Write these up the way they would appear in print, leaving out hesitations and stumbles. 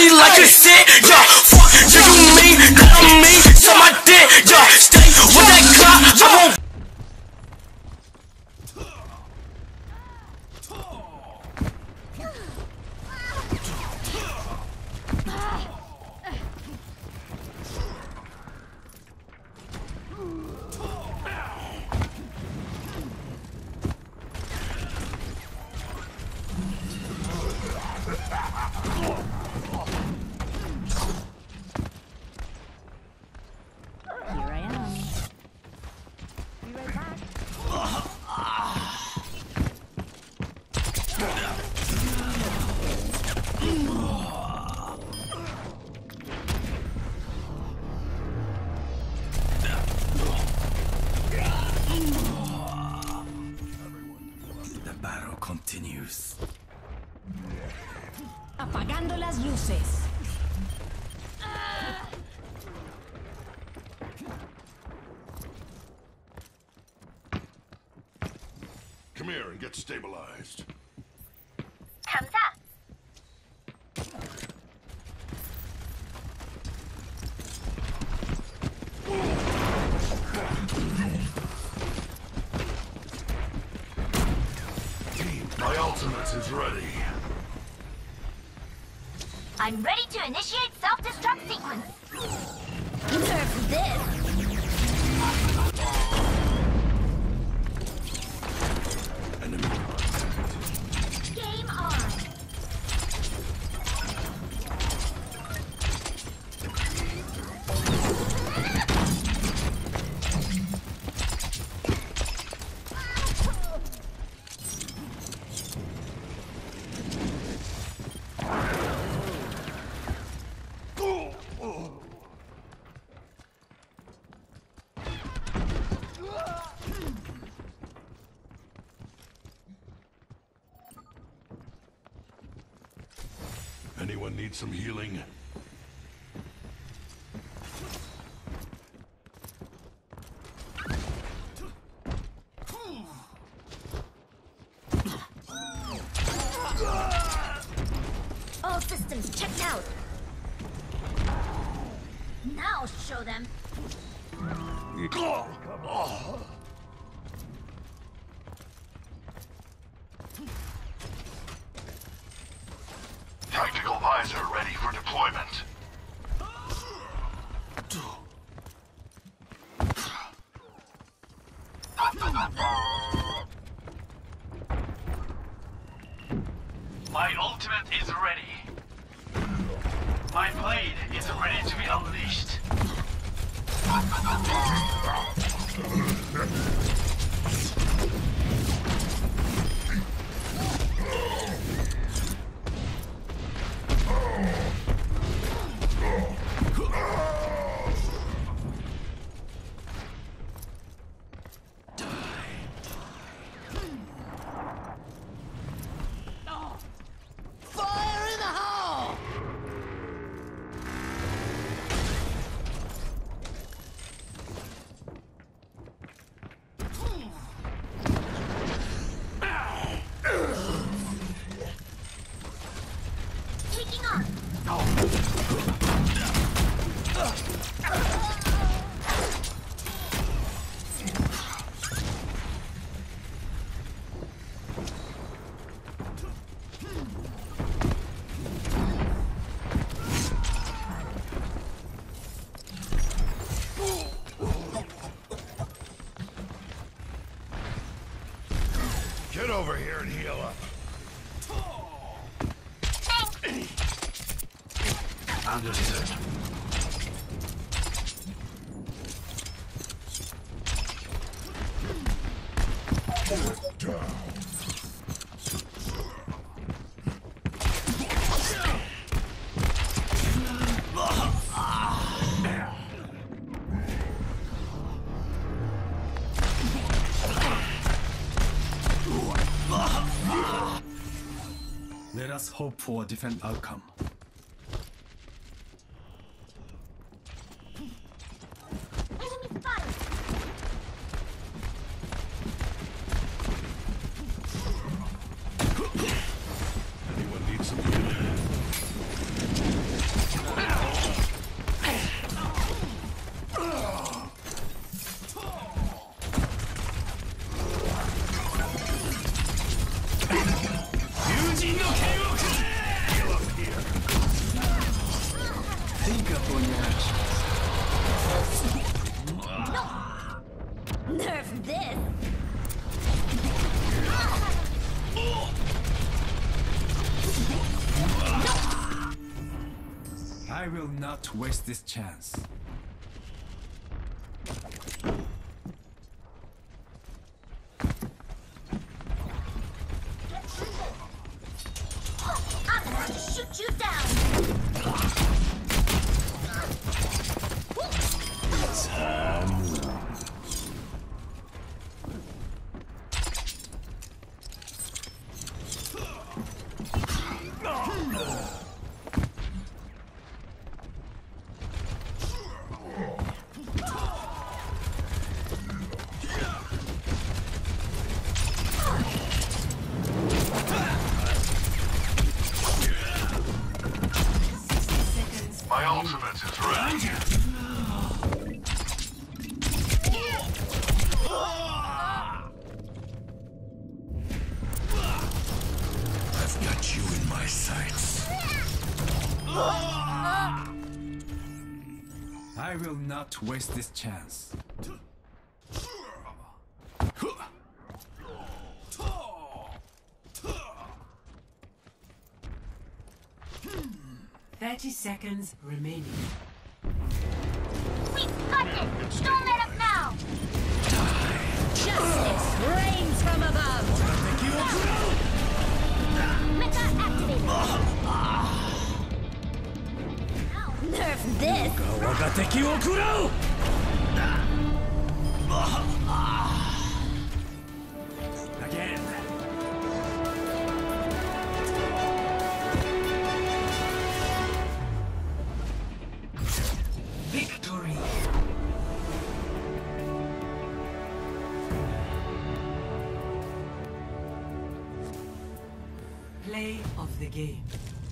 like a shit, yeah. Fuck, do you mean that I'm me? So my dick, yeah. Stay with that clock, I won't. Continues. Apagando las luces. Come here and get stabilized. 감사. My ultimate is ready. I'm ready to initiate self-destruct sequence. Nerf this. Enemy. Game on. Anyone need some healing? All systems checked out. Now show them. Tactical visor ready for deployment. My ultimate is ready. My blade is ready to be unleashed. Taking on. Get over here and heal up. Understood. Let us hope for a different outcome. Enemy spotted. Anyone need some healing? I will not waste this chance. I'm about to shoot you down. My ultimate is ready. I've got you in my sights. I will not waste this chance. 30 seconds remaining. We got this. Don't let up now. Justice reigns from above. Mecha activated. Nerf this. Again. Victory. Play of the game.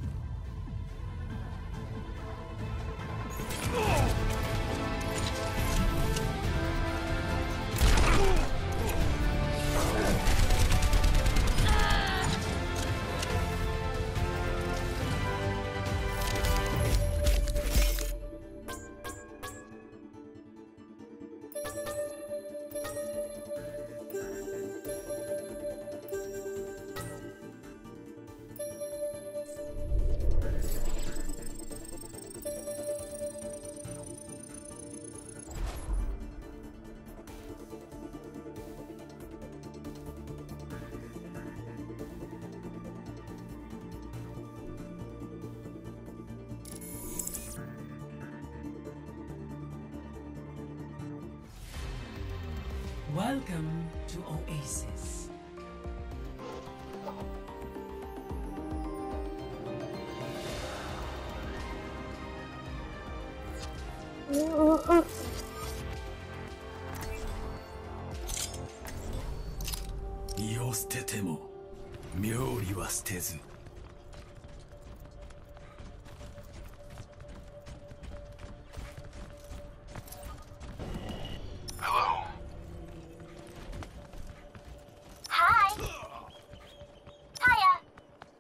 Welcome to Oasis. Hello. Hi. Hiya.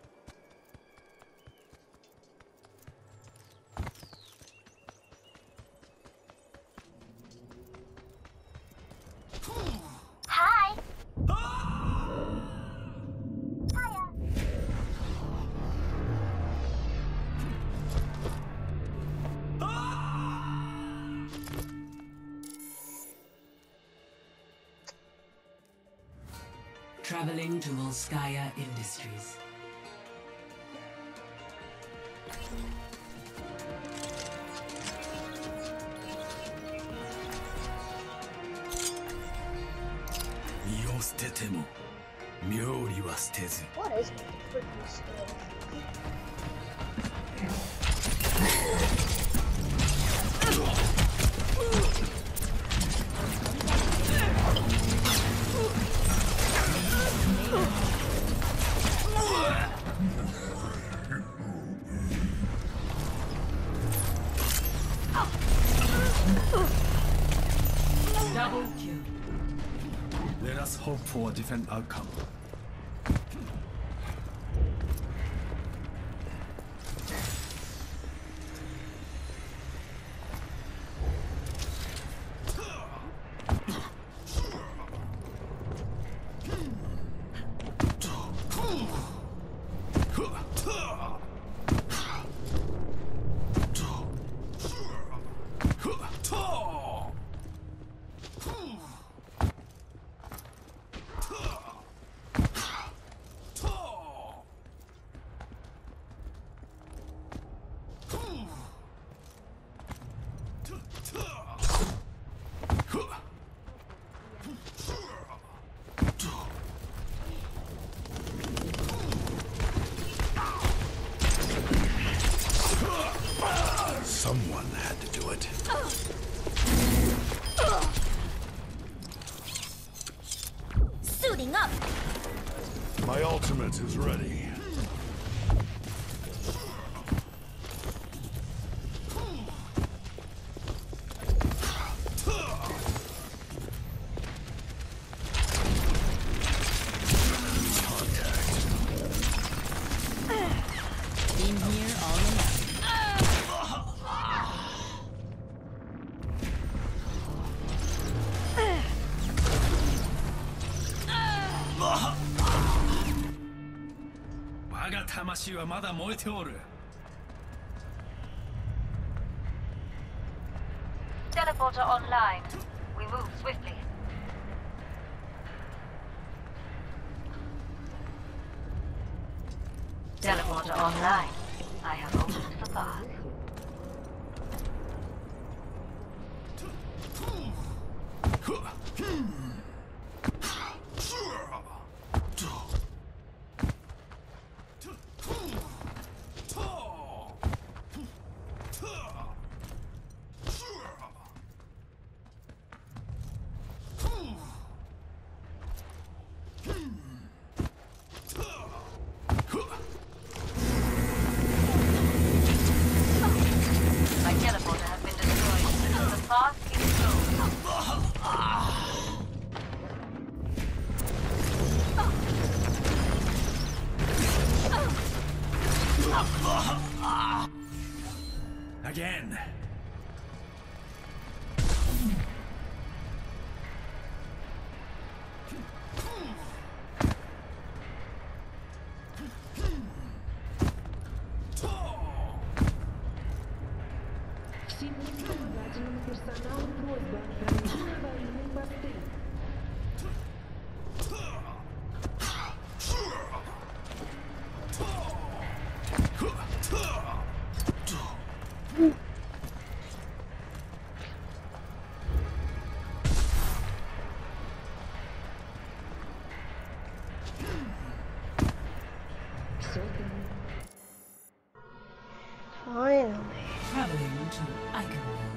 Hi. Hiya. Traveling to Volskaya Industries. What is freaking skill? Double kill. Let us hope for a different outcome. Someone had to do it. Suiting up. My ultimate is ready. Teleporter online. We move swiftly. Teleporter online. I have opened the path. My teleporter has been destroyed. The path is Again. Finally. Traveling to Iconwell.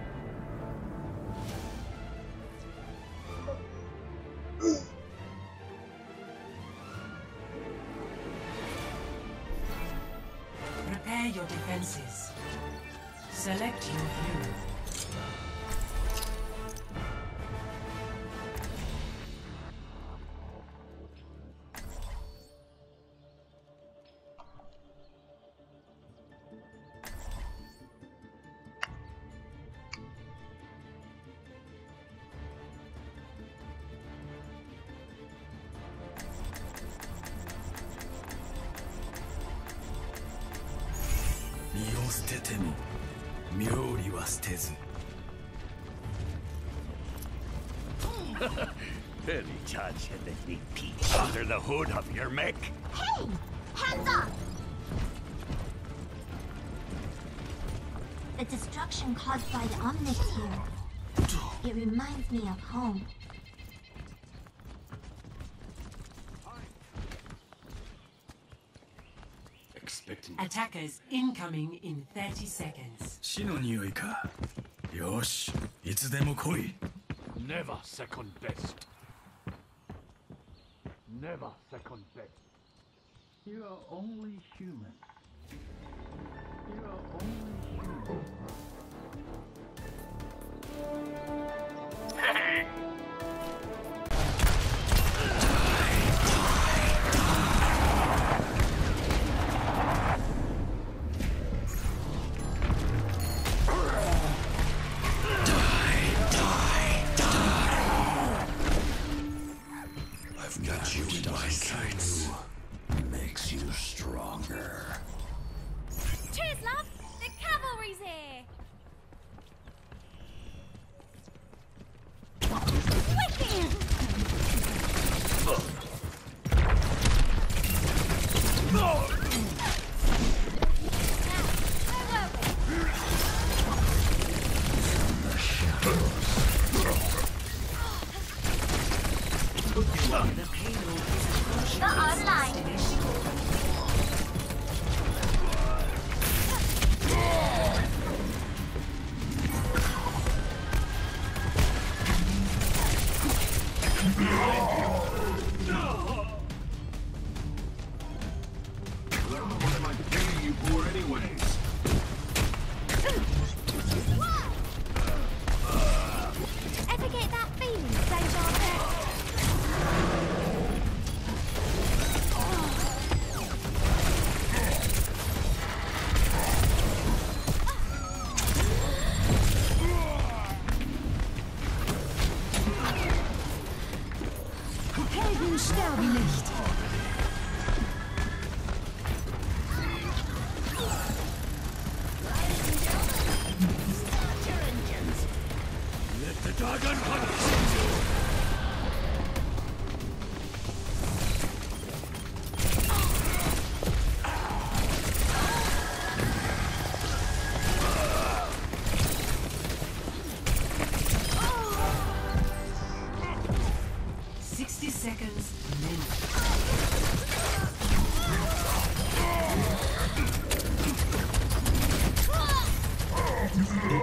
Prepare your defenses. Select your hero. Any chance you let me peek under the hood of your mech? Hey! Hands up! The destruction caused by the Omnics here. It reminds me of home. Attackers incoming in 30 seconds. 死の匂いか。よし、いつでも来い。 Never second best. Never second best. You are only human. You are only human. Hey! Got you in my sights. Makes you stronger.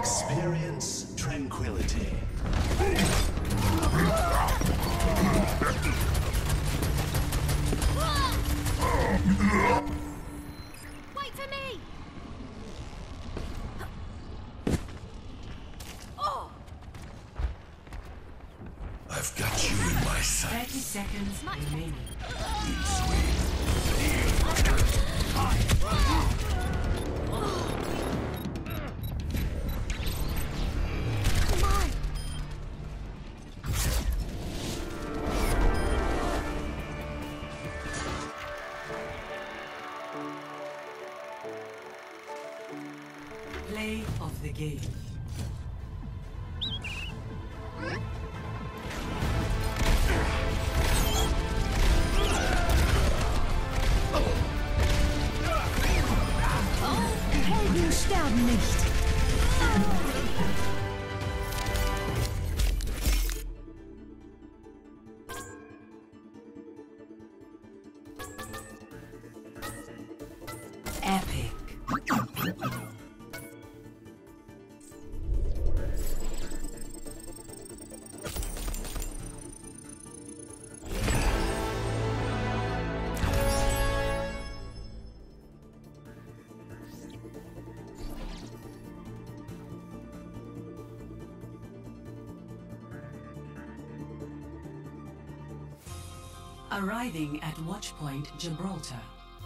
Experience tranquility. Wait for me! I've got you in my 30 sights. seconds remaining. Play of the game. Helden sterben nicht. Epic. Arriving at Watchpoint Gibraltar.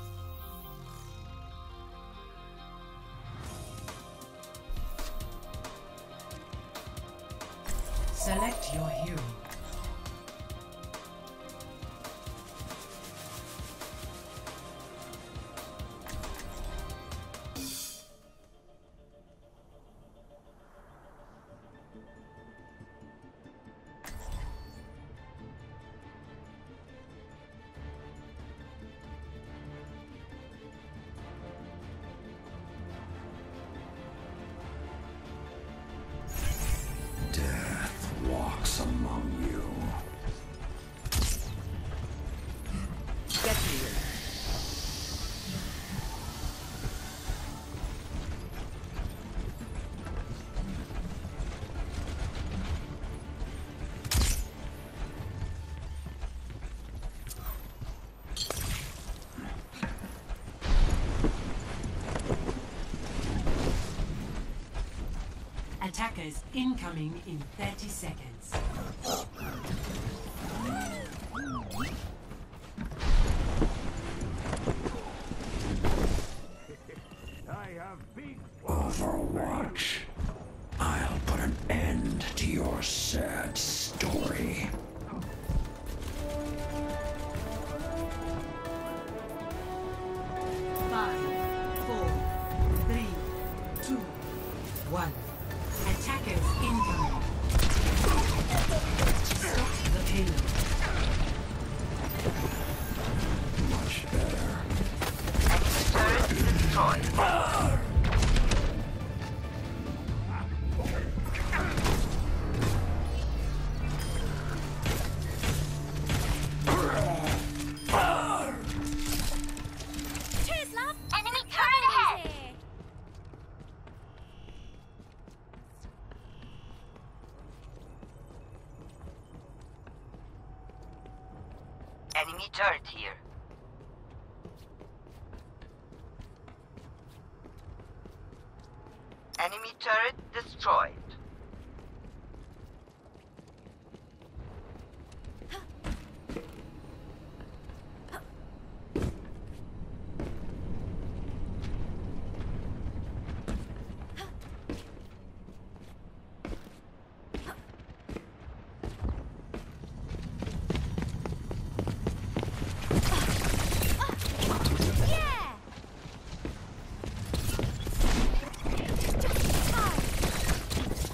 Select your hero. Death walks among you. Get here. Attackers incoming in 30 seconds. I have big Overwatch. I'll put an end to your sad story. Five, 4, 3, 2, 1. Attackers incoming. Stop the payload. Much better. Cheers, love! Enemy turret ahead! Enemy turret here. Enemy turret destroyed. Yeah!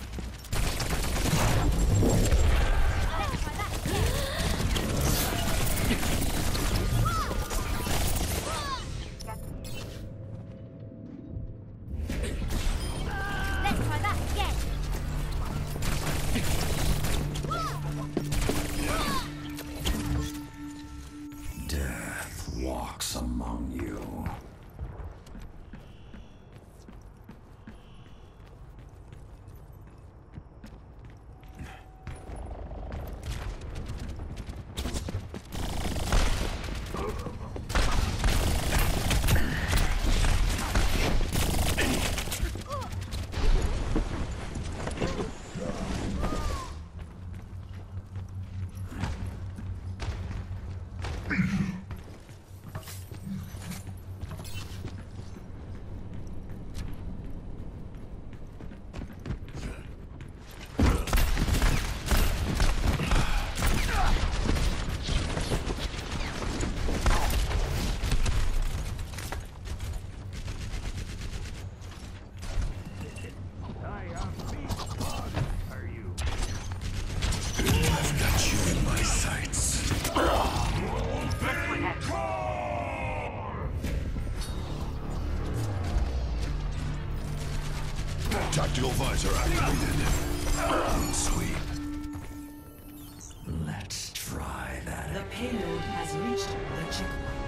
Tactical visor activated. Sweet. Let's try that. The payload has reached the checkpoint.